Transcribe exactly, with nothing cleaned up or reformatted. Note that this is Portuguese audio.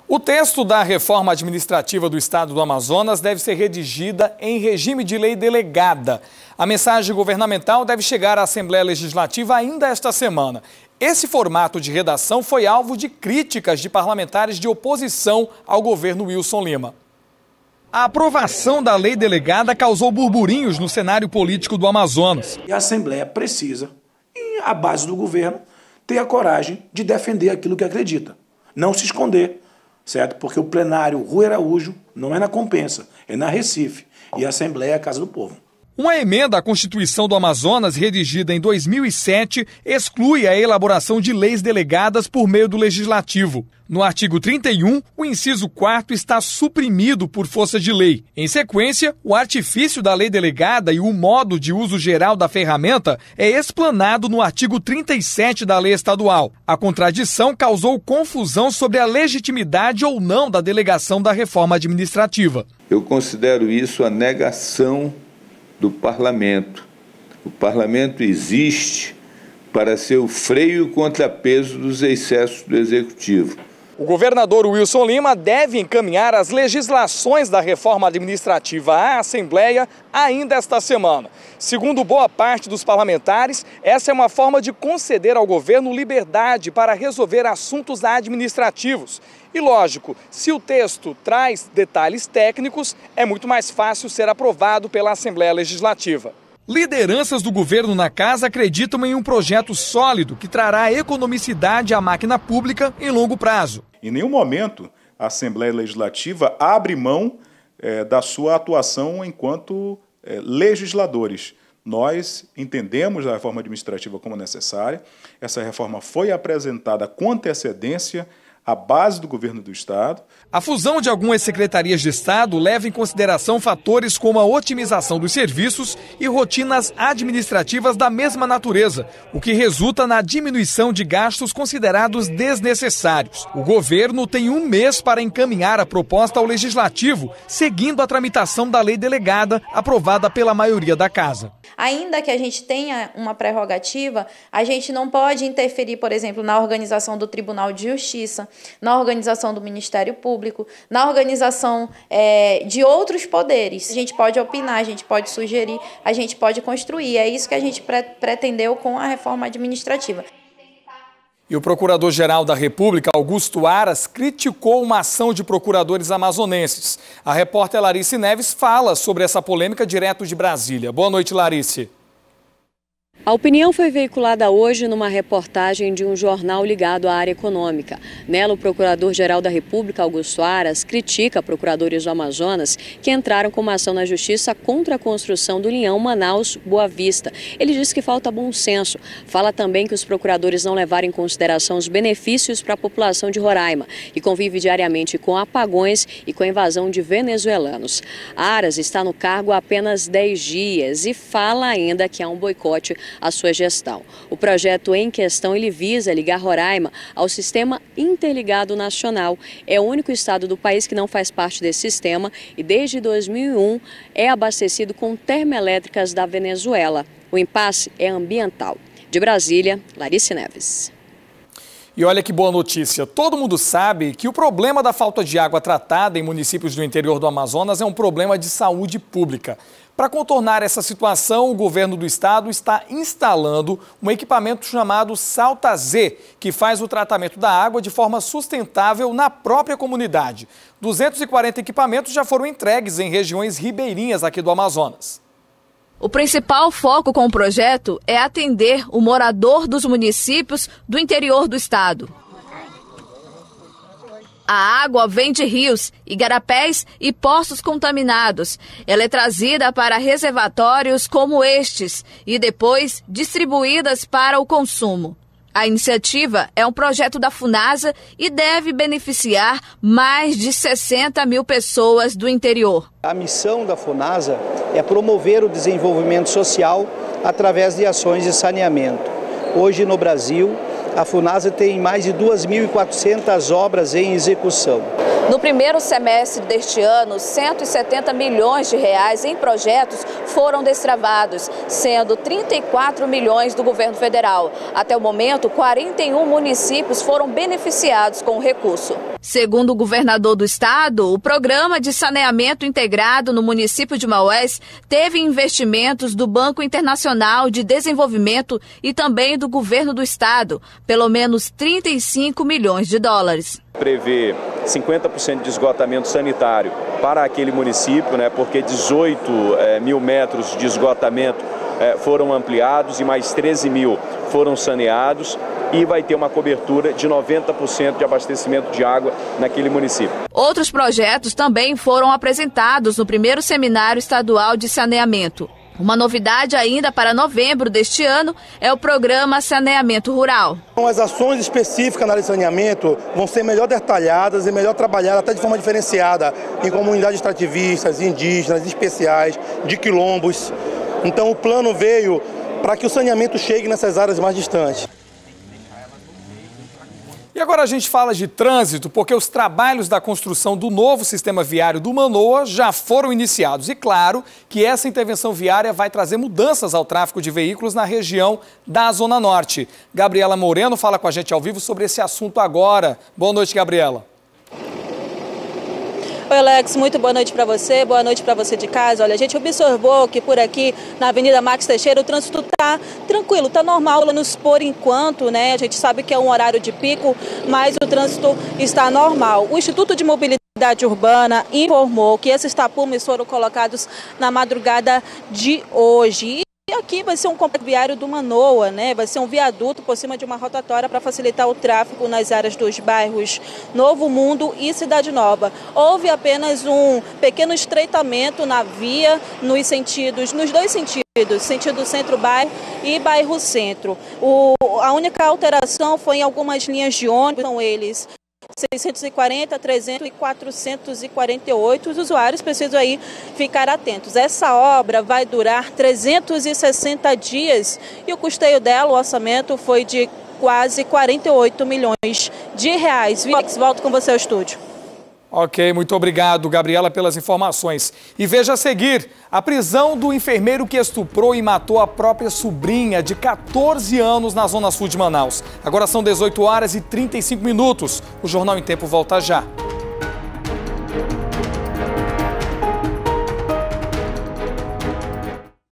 O texto da reforma administrativa do Estado do Amazonas deve ser redigida em regime de lei delegada. A mensagem governamental deve chegar à Assembleia Legislativa ainda esta semana. Esse formato de redação foi alvo de críticas de parlamentares de oposição ao governo Wilson Lima. A aprovação da lei delegada causou burburinhos no cenário político do Amazonas. E a Assembleia precisa, e a base do governo, ter a coragem de defender aquilo que acredita. Não se esconder, certo? Porque o plenário Rui Araújo não é na Compensa, é na Recife. E a Assembleia é a Casa do Povo. Uma emenda à Constituição do Amazonas, redigida em dois mil e sete, exclui a elaboração de leis delegadas por meio do Legislativo. No artigo trinta e um, o inciso quarto está suprimido por força de lei. Em sequência, o artifício da lei delegada e o modo de uso geral da ferramenta é explanado no artigo trinta e sete da lei estadual. A contradição causou confusão sobre a legitimidade ou não da delegação da reforma administrativa. Eu considero isso a negação do parlamento. O parlamento existe para ser o freio e contrapeso dos excessos do executivo. O governador Wilson Lima deve encaminhar as legislações da reforma administrativa à Assembleia ainda esta semana. Segundo boa parte dos parlamentares, essa é uma forma de conceder ao governo liberdade para resolver assuntos administrativos. E lógico, se o texto traz detalhes técnicos, é muito mais fácil ser aprovado pela Assembleia Legislativa. Lideranças do governo na casa acreditam em um projeto sólido que trará economicidade à máquina pública em longo prazo. Em nenhum momento a Assembleia Legislativa abre mão é, da sua atuação enquanto é, legisladores. Nós entendemos a reforma administrativa como necessária. Essa reforma foi apresentada com antecedência à base do governo do Estado. A fusão de algumas secretarias de Estado leva em consideração fatores como a otimização dos serviços e rotinas administrativas da mesma natureza, o que resulta na diminuição de gastos considerados desnecessários. O governo tem um mês para encaminhar a proposta ao Legislativo, seguindo a tramitação da lei delegada aprovada pela maioria da Casa. Ainda que a gente tenha uma prerrogativa, a gente não pode interferir, por exemplo, na organização do Tribunal de Justiça, na organização do Ministério Público, na organização é, de outros poderes. A gente pode opinar, a gente pode sugerir, a gente pode construir. É isso que a gente pre- pretendeu com a reforma administrativa. E o Procurador-Geral da República, Augusto Aras, criticou uma ação de procuradores amazonenses. A repórter Larice Neves fala sobre essa polêmica direto de Brasília. Boa noite, Larice. A opinião foi veiculada hoje numa reportagem de um jornal ligado à área econômica. Nela, o Procurador-Geral da República, Augusto Aras, critica procuradores do Amazonas que entraram com uma ação na Justiça contra a construção do linhão Manaus-Boa Vista. Ele diz que falta bom senso. Fala também que os procuradores não levaram em consideração os benefícios para a população de Roraima, que convive diariamente com apagões e com a invasão de venezuelanos. Aras está no cargo há apenas dez dias e fala ainda que há um boicote à sua gestão. O projeto em questão ele visa ligar Roraima ao Sistema Interligado Nacional. É o único estado do país que não faz parte desse sistema e desde dois mil e um é abastecido com termoelétricas da Venezuela. O impasse é ambiental. De Brasília, Larice Neves. E olha que boa notícia, todo mundo sabe que o problema da falta de água tratada em municípios do interior do Amazonas é um problema de saúde pública. Para contornar essa situação, o governo do estado está instalando um equipamento chamado Salta Z, que faz o tratamento da água de forma sustentável na própria comunidade. duzentos e quarenta equipamentos já foram entregues em regiões ribeirinhas aqui do Amazonas. O principal foco com o projeto é atender o morador dos municípios do interior do estado. A água vem de rios, igarapés e poços contaminados. Ela é trazida para reservatórios como estes e depois distribuídas para o consumo. A iniciativa é um projeto da Funasa e deve beneficiar mais de sessenta mil pessoas do interior. A missão da Funasa é promover o desenvolvimento social através de ações de saneamento. Hoje no Brasil, a Funasa tem mais de duas mil e quatrocentas obras em execução. No primeiro semestre deste ano, cento e setenta milhões de reais em projetos foram destravados, sendo trinta e quatro milhões do governo federal. Até o momento, quarenta e um municípios foram beneficiados com o recurso. Segundo o governador do estado, o programa de saneamento integrado no município de Maués teve investimentos do Banco Internacional de Desenvolvimento e também do governo do estado, pelo menos trinta e cinco milhões de dólares. Prevê cinquenta por cento de esgotamento sanitário para aquele município, né, porque dezoito é, mil metros de esgotamento é, foram ampliados e mais treze mil foram saneados, e vai ter uma cobertura de noventa por cento de abastecimento de água naquele município. Outros projetos também foram apresentados no primeiro Seminário Estadual de Saneamento. Uma novidade ainda para novembro deste ano é o programa Saneamento Rural. As ações específicas na área de saneamento vão ser melhor detalhadas e melhor trabalhadas até de forma diferenciada em comunidades extrativistas, indígenas, especiais, de quilombos. Então o plano veio para que o saneamento chegue nessas áreas mais distantes. E agora a gente fala de trânsito, porque os trabalhos da construção do novo sistema viário do Manoa já foram iniciados. E claro que essa intervenção viária vai trazer mudanças ao tráfego de veículos na região da Zona Norte. Gabriela Moreno fala com a gente ao vivo sobre esse assunto agora. Boa noite, Gabriela. Oi, Alex, muito boa noite para você, boa noite para você de casa. Olha, a gente observou que por aqui na Avenida Max Teixeira o trânsito está tranquilo, está normal, menos por enquanto, né? A gente sabe que é um horário de pico, mas o trânsito está normal. O Instituto de Mobilidade Urbana informou que esses tapumes foram colocados na madrugada de hoje. E aqui vai ser um complexo viário do Manoa, né? Vai ser um viaduto por cima de uma rotatória para facilitar o tráfego nas áreas dos bairros Novo Mundo e Cidade Nova. Houve apenas um pequeno estreitamento na via nos sentidos, nos dois sentidos, sentido centro-bairro e bairro centro. O, a única alteração foi em algumas linhas de ônibus, são eles seiscentos e quarenta, trezentos e quatrocentos e quarenta e oito, os usuários precisam aí ficar atentos. Essa obra vai durar trezentos e sessenta dias e o custeio dela, o orçamento, foi de quase quarenta e oito milhões de reais. Vix, volto com você ao estúdio. Ok, muito obrigado, Gabriela, pelas informações. E veja a seguir, a prisão do enfermeiro que estuprou e matou a própria sobrinha de quatorze anos na Zona Sul de Manaus. Agora são dezoito horas e trinta e cinco minutos. O Jornal em Tempo volta já.